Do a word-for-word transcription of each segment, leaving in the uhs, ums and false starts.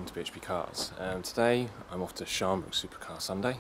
to B H P Cars. Um, today I'm off to Sharnbrook Supercar Sunday.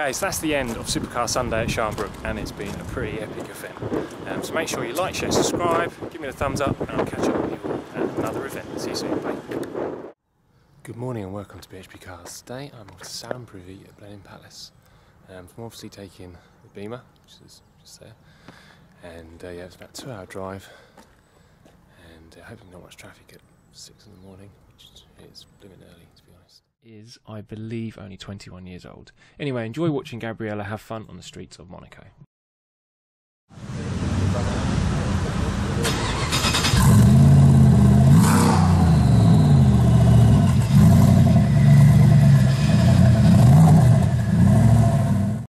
Okay, so that's the end of Supercar Sunday at Sharnbrook, and it's been a pretty epic event. Um, so make sure you like, share, subscribe, give me the thumbs up, and I'll catch up with you all at another event. See you soon, bye. Good morning and welcome to B H P Cars. Today I'm off to Salon Prive at Blenheim Palace. Um, I'm obviously taking the Beamer, which is just there, and uh, yeah, it's about a two hour drive, and uh, hoping not much traffic at six in the morning, which is blooming early to be honest. Is, I believe, only twenty-one years old. Anyway, enjoy watching Gabriella have fun on the streets of Monaco.